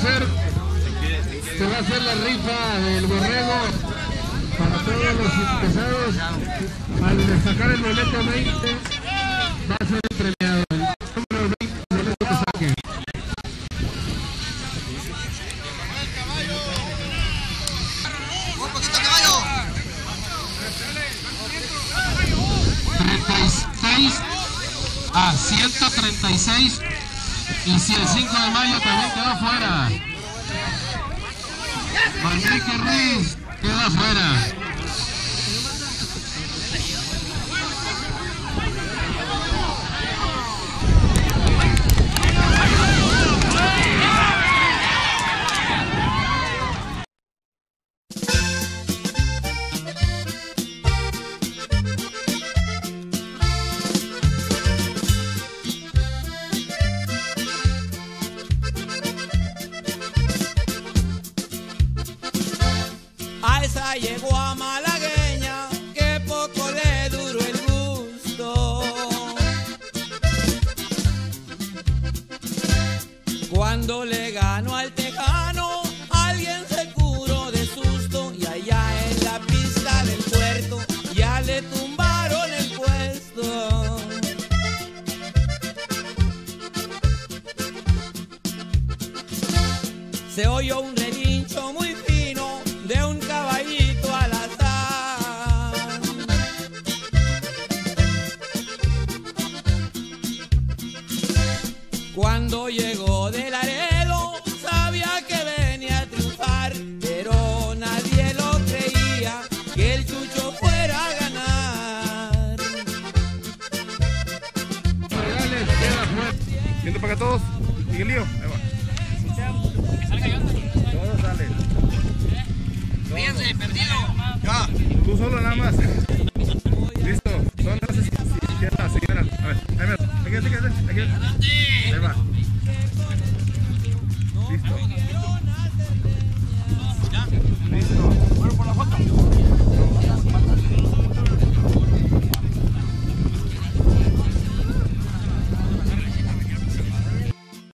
va a hacer la rifa del borrego para todos los interesados. Al destacar el boleto 20 va a ser premiado el número 20 boleto que saque. Un poquito caballo. 36 a 136. Y si el 5 de mayo también quedó fuera. Manrique Ruiz queda fuera. A esa llegó a malagueña, que poco le duró el gusto. Cuando le ganó al tejano, alguien se curó de susto. Y allá en la pista del puerto, ya le tumbaron el puesto. Se oyó un relincho muy fino de un caballito al azar. Cuando llegó de Laredo, sabía que venía a triunfar, pero nadie lo creía que el Chucho fuera a ganar. Viendo para acá todos. Miguelillo, ahí va. Todos salen. Fíjense, perdido. Ya. Tú solo nada más. Listo. Son las señoras. A ver, ahí va. Aquí. Ahí va.